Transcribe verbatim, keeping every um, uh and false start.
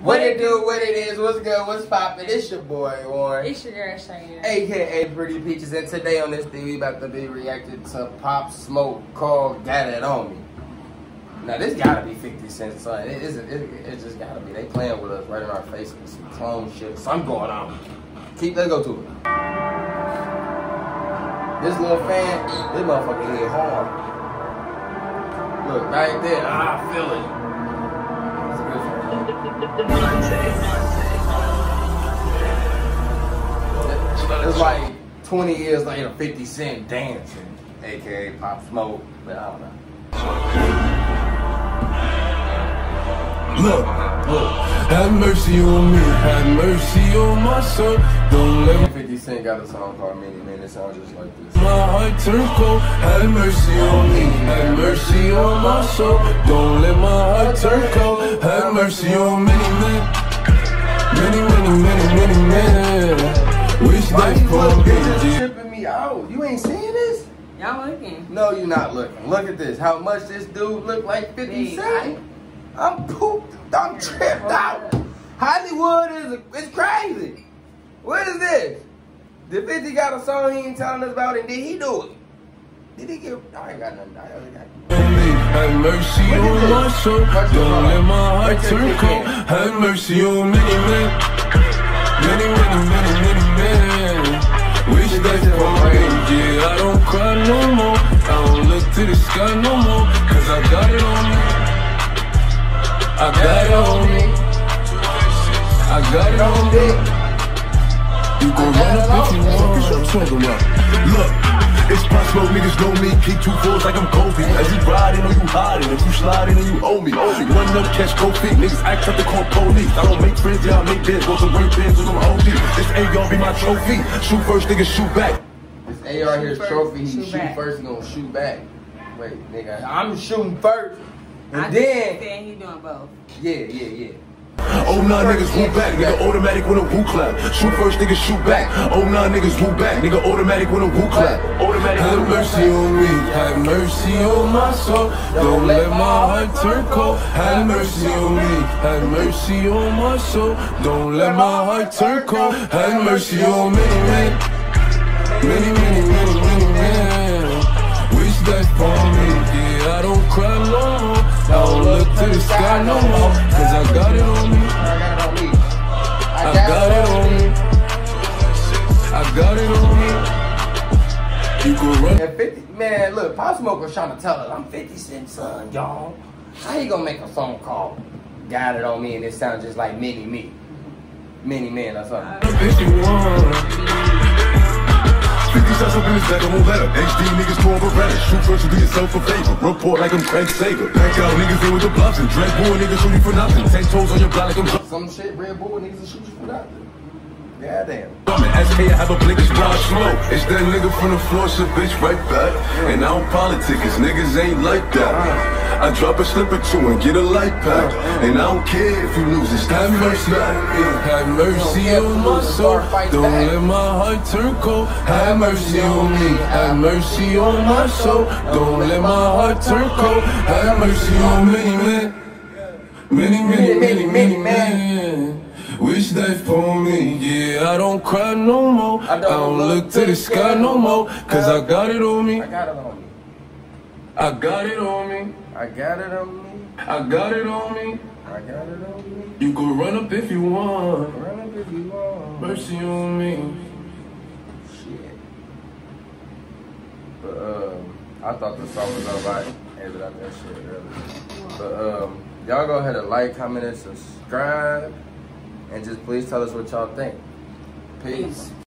What it do, what it is, what's good, what's poppin'? It's your boy, Warren. It's your girl, Cheyenne. A K A Pretty Peaches, and today on this thing, we about to be reacting to Pop Smoke called Got It On Me. Now, this gotta be fifty Cent, son. It, it, it, it just gotta be. They playing with us right in our face with some clone shit. Something going on. Keep, let's go to it. This little fan, this motherfucker hit hard. Look, right there, I feel it. It's like twenty years later, fifty Cent dancing, A K A Pop Smoke, but I don't know. Look, look, have mercy on me, have mercy on my soul. Don't let fifty Cent got a song called Many Men, it sounds just like this. my heart turn cold. Have mercy on me, have mercy on my soul. Don't let my heart turn cold. Have mercy on many men, many, many, many, many men. Wish Why that these for little me. bitches tripping me out? You ain't seeing this? Y'all looking? No, you're not looking. Look at this. How much this dude look like fifty Cent? I'm pooped. I'm tripped out. Hollywood is a, it's crazy. What is this? The fifty got a song he ain't telling us about, and did he do it? Did he give? I ain't got nothing. I ain't got nothing. Have mercy on my soul. Don't let my heart turn cold. Have mercy on many men, many, many, many, many men. Wish that for me, yeah, I don't cry no more. I don't look to the sky no more, cause I got it on me. I got it on me. I got it on me. You gon' run up if you want. What you talking about? Look, it's possible niggas know me. Keep two fours like I'm Kobe. As you riding or you hiding, if you sliding and you owe me. Run up, catch cold feet. Niggas act up to call police. I don't make friends, yeah, I make bids. Go some great bids with some O G. This A R be my trophy. Shoot first, niggas shoot back. This A R here's trophy. He shoot first, he gonna shoot back. Wait, nigga, I'm shooting first. And I then, saying he doing both. yeah, yeah, yeah. Oh nah niggas woo back, nigga automatic when a woo clap. Shoot first, nigga shoot back. Oh nah niggas woo back, nigga automatic when a woo clap. Automatic. Have mercy on me, have mercy on my soul. Don't let my heart turn cold. Have mercy on me, have mercy on my soul. Don't let my heart turn cold. Have mercy on many men, many, many, many, many men. Wish that for me, yeah, I don't cry no more. I don't look to the sky no more, cause I got it on me. I got it on me. I got it on me. You can run. And fifty, man, look, Pop Smoke was trying to tell us, I'm fifty Cent son, y'all. How he gonna make a song called Got It On Me and it sounds just like Mini Me? Mini Man or something. If you want. fifty shots up in his back, I won't let her. H D niggas torn Beretta. Shoot first and do yourself a favor. Report like I'm Craig Sager. Back out niggas in with the blocks and Red Bull niggas shoot you for nothing. Ten toes on your block like I'm some shit, Red Bull niggas will shoot you for nothing. Yeah, damn. S K, I have a blink, it's brown smoke. It's that nigga from the floor, so bitch right back. And I don't politic, cause niggas ain't like that. I drop a slip or two and get a light pack. And I don't care if you lose, it's have mercy on me. Have mercy on my soul. Don't let my heart turn cold. Have mercy on me. Have mercy on my soul. Don't let my heart turn cold. Have mercy on many men. Many, many, many, many men. Wish that for me, yeah, I don't cry no more. I don't, I don't look to the sky no more, cause I got it on me. I got it on me. I got it on me. I got it on me. I got it on me. I got it on me. You can run up if you want. Run up if you want. Mercy on me. Shit. But, um, I thought the song was alright. Ended up that shit earlier. But, um, y'all go ahead and like, comment, and subscribe. And just please tell us what y'all think. Peace.